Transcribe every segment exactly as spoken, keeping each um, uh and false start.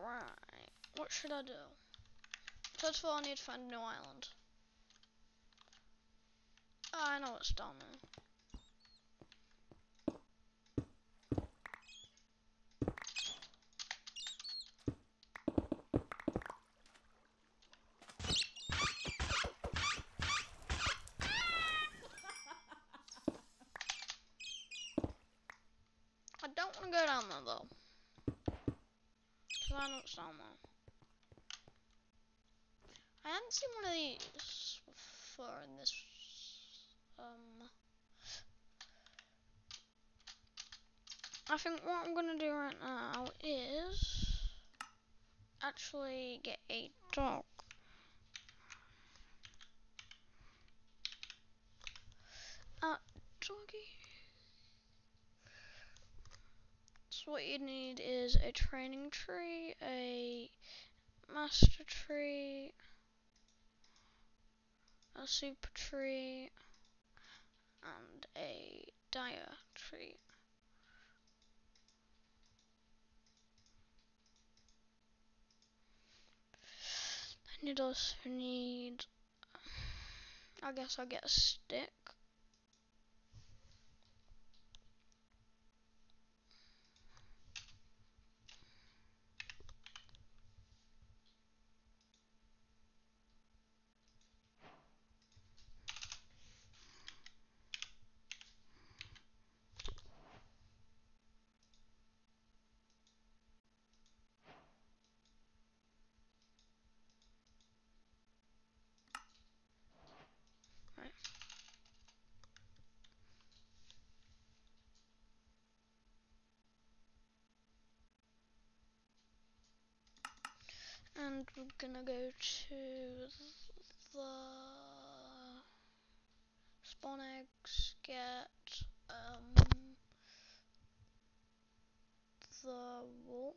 Right, what should I do? First of all, I need to find a new island. Oh, I know what's down there. I don't want to go down there though, because I know what's down there. I haven't seen one of these before in this, um, I think what I'm going to do right now is actually get a dog. Uh, doggy. So what you need is a training tree, a master tree, a super tree, and a dire tree. Then you'd also need, I guess I'll get a stick. Right. And we're gonna go to the spawn eggs, get um the wolf.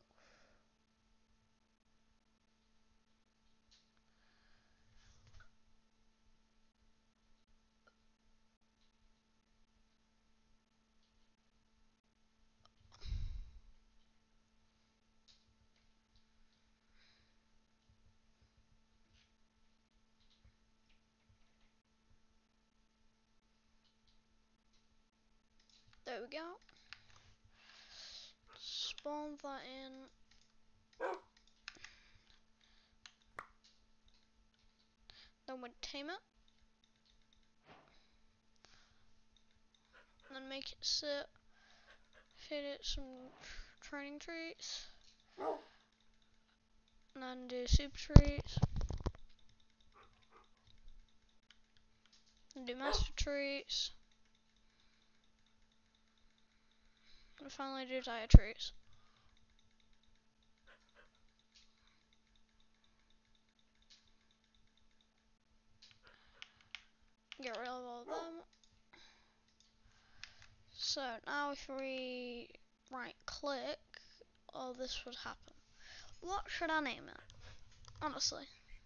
There we go. Spawn that in. Then we'd tame it. And then make it sit. Feed it some training treats. And then do super treats. And do master treats. And finally do dire treats. Get rid of all of them. So now if we right click, all this would happen. What should I name it? Honestly.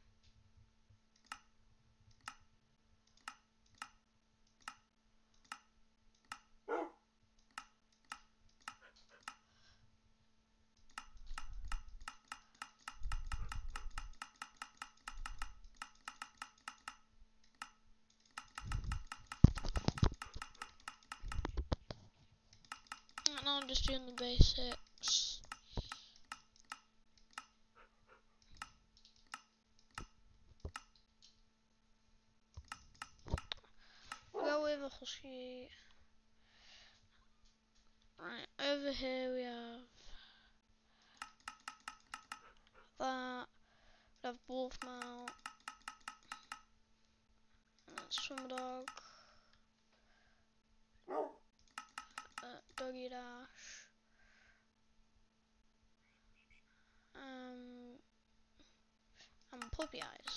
Right now I'm just doing the basics. Go with a husky. Right, over here we have that. We have wolf mount. And then swim dog. Uh, doggy dash. Um, and puppy eyes.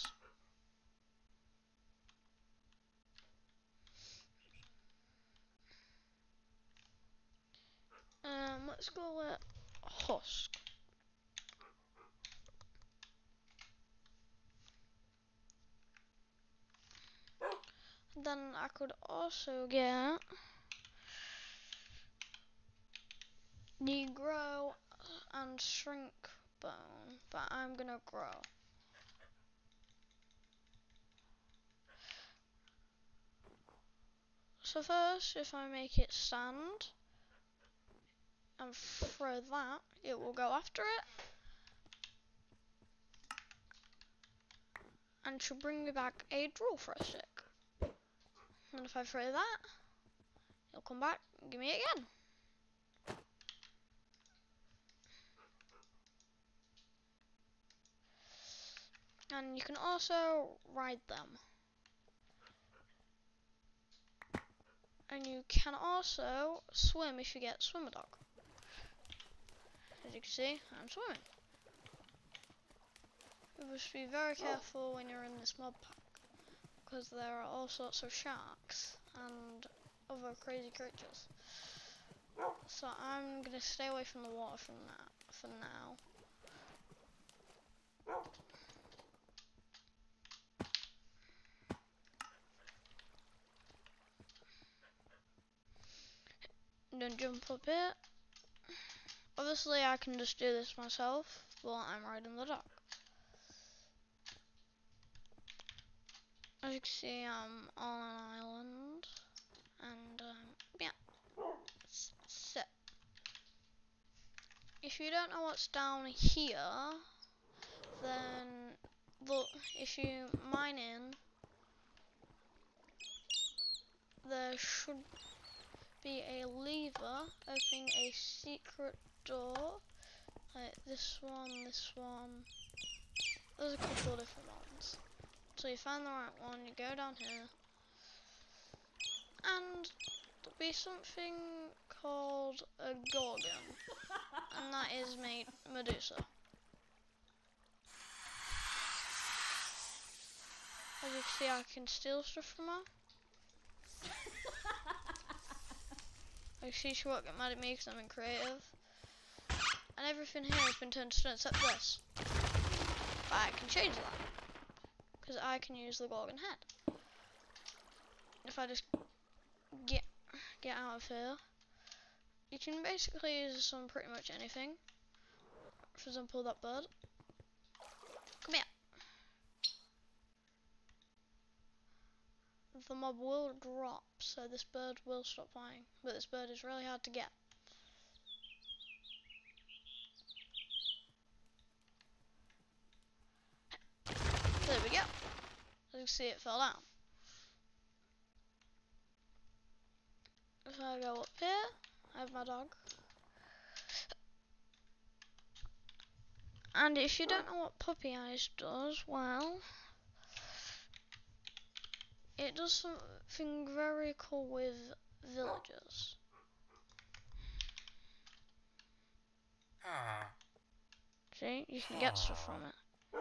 Um, let's go with husk. Then I could also get the grow and shrink bone that I'm gonna grow. So first, if I make it stand and throw that, it will go after it. And she'll bring me back a draw throw stick. And if I throw that, it'll come back and give me it again. And you can also ride them. And you can also swim if you get swimmer dog. As you can see, I'm swimming. You must be very careful when you're in this mod pack, because there are all sorts of sharks and other crazy creatures. So I'm gonna stay away from the water from that for now. And then jump up here. Obviously I can just do this myself, but I'm riding the dog. As you can see, I'm on an island, and um, yeah, so if you don't know what's down here, then look, if you mine in, there should be a lever opening a secret door, like this one, this one, there's a couple of different ones. So you find the right one, you go down here, and there'll be something called a gorgon, and that is made Medusa. As you can see, I can steal stuff from her. I see she won't get mad at me because I'm in creative. And everything here has been turned to stone except this. But I can change that, because I can use the gorgon head. If I just get get out of here, you can basically use this on pretty much anything. For example, that bird. Come here. The mob will drop, so this bird will stop flying. But this bird is really hard to get. There we go. As you can see, it fell down. If I go up here, I have my dog. And if you don't know what Puppy Eyes does, well, it does something very cool with villagers. See, you can get stuff from it.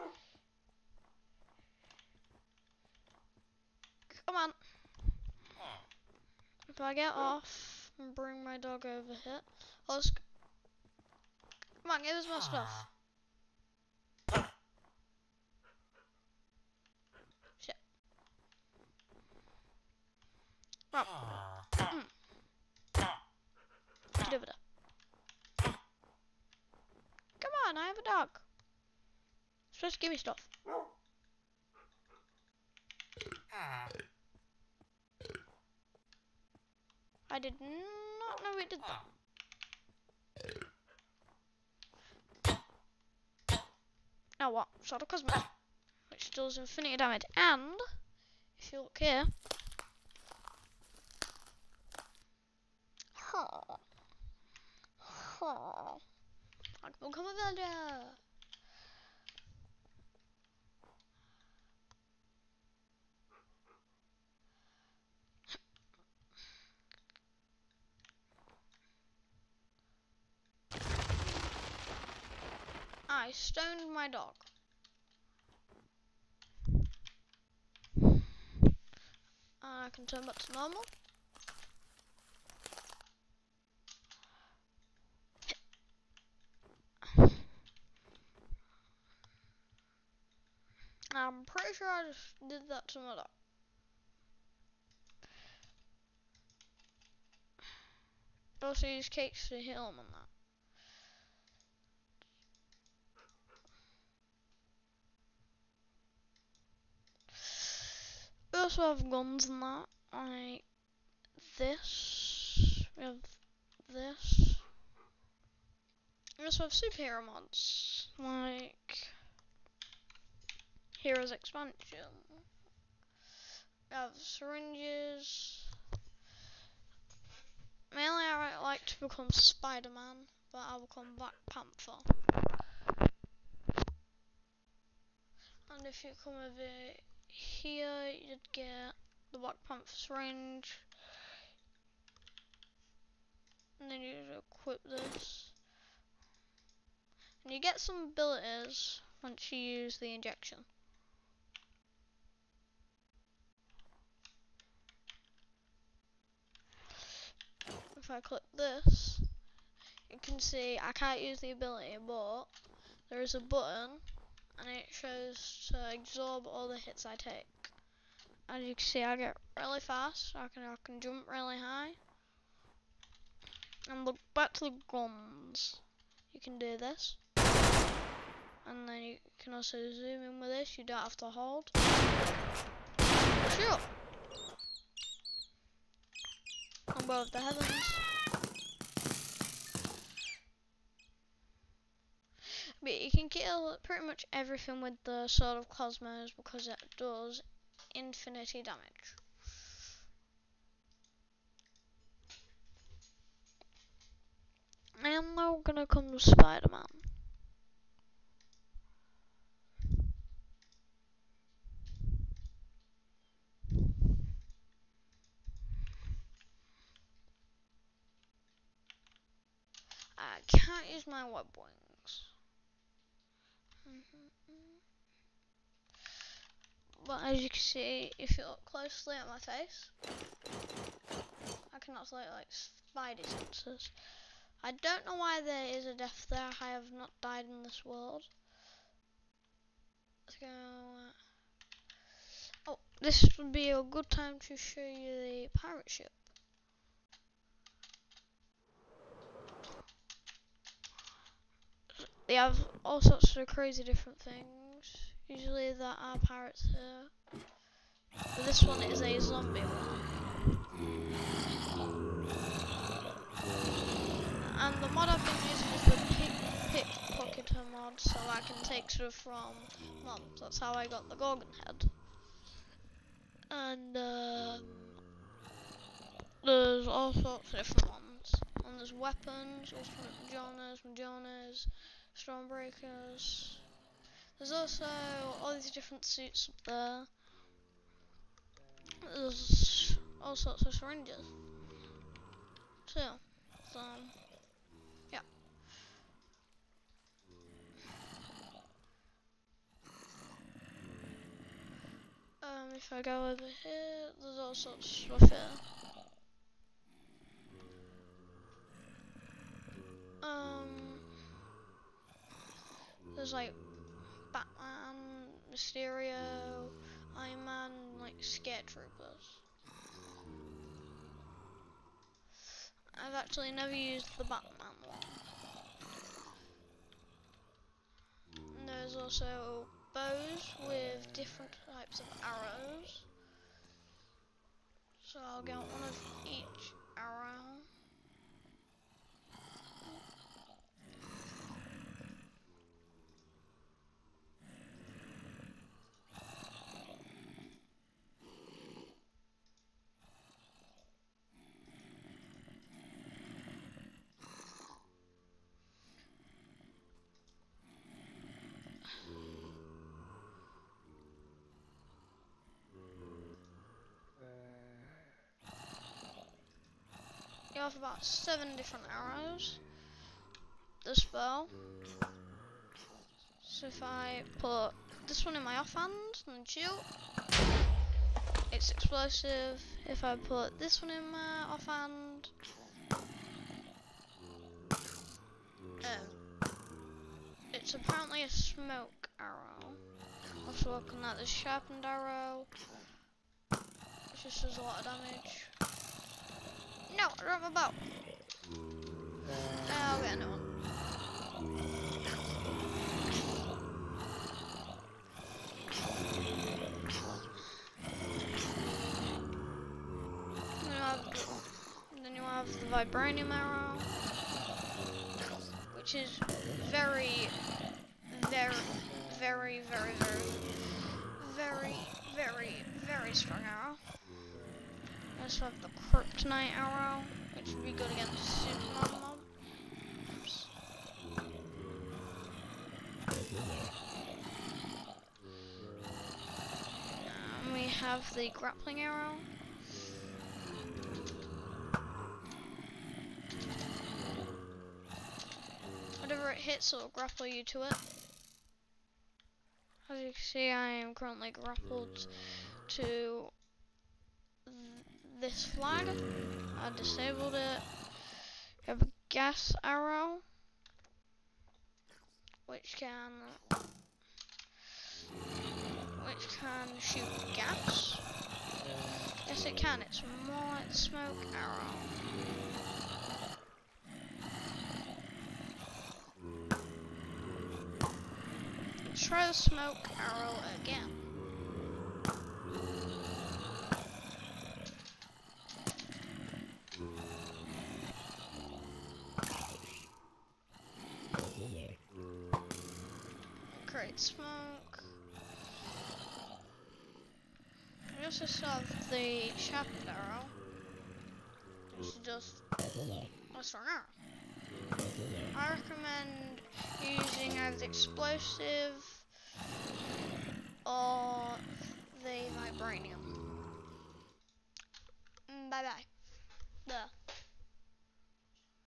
Come on. If I get off and bring my dog over here, I'll just... Come on, give us more stuff. Shit. Oh. Mm. Get over there. Come on, I have a dog. You're supposed to give me stuff. I did not know it did that. Now what? Sort of cosmic, which does infinity damage. And if you look here, oh, oh, I can become a villager. I stoned my dog. I can turn back to normal. I'm pretty sure I just did that to my dog. Also use cakes to heal him on that. also have guns and that, like this. We have this. We also have superhero mods, like Heroes Expansion. We have syringes. Mainly I like to become Spider-Man, but I'll become Black Panther. And if you come over here, you'd get the Black Panther syringe. And then you equip this. And you get some abilities once you use the injection. If I click this, you can see I can't use the ability, but there is a button and it shows to absorb all the hits I take. As you can see, I get really fast. I can I can jump really high. And look back to the guns. You can do this, and then you can also zoom in with this. You don't have to hold. Sure. Above the heavens. But you can kill pretty much everything with the Sword of Cosmos because it does infinity damage. And now gonna come to Spider-Man. I can't use my web wings. But as you can see, if you look closely at my face, I can actually like spidey senses. I don't know why there is a death there. I have not died in this world. Let's go. Oh, this would be a good time to show you the pirate ship. They have all sorts of crazy different things. Usually there are pirates here. But this one is a zombie one. And the mod I've been using is the pick, pickpocketer mod, so I can take stuff from mobs. That's how I got the Gorgon head. And uh, there's all sorts of different ones. And there's weapons, Ultimate Majonas, Majonas, Stormbreakers. There's also all these different suits up there. There's all sorts of syringes too. So yeah. Um, if I go over here, there's all sorts of stuff here. Um, there's like Batman, Mysterio, Iron Man, like Scare Troopers. I've actually never used the Batman one. And there's also bows with different types of arrows. So I'll get one of each arrow. You have about seven different arrows. This bow. So if I put this one in my offhand and shoot, it's explosive. If I put this one in my offhand, um, it's apparently a smoke arrow. Also looking at this sharpened arrow, it just does a lot of damage. No, I dropped my bow. Uh, I'll get a new one. have then you have the vibranium arrow, which is very, very, very, very, very, very, very, very strong arrow. We also have the kryptonite arrow, which would be good against Superman mobs. And we have the grappling arrow. Whatever it hits, it'll grapple you to it. As you can see, I am currently grappled to th this flag. I disabled it. We have a gas arrow, which can which can shoot gas. Yes, it can. It's more like the smoke arrow. Let's try the smoke arrow again. Create smoke. We also have the sharpened arrow, which is just a strong arrow. I recommend using either the explosive or the vibranium. Bye bye. There.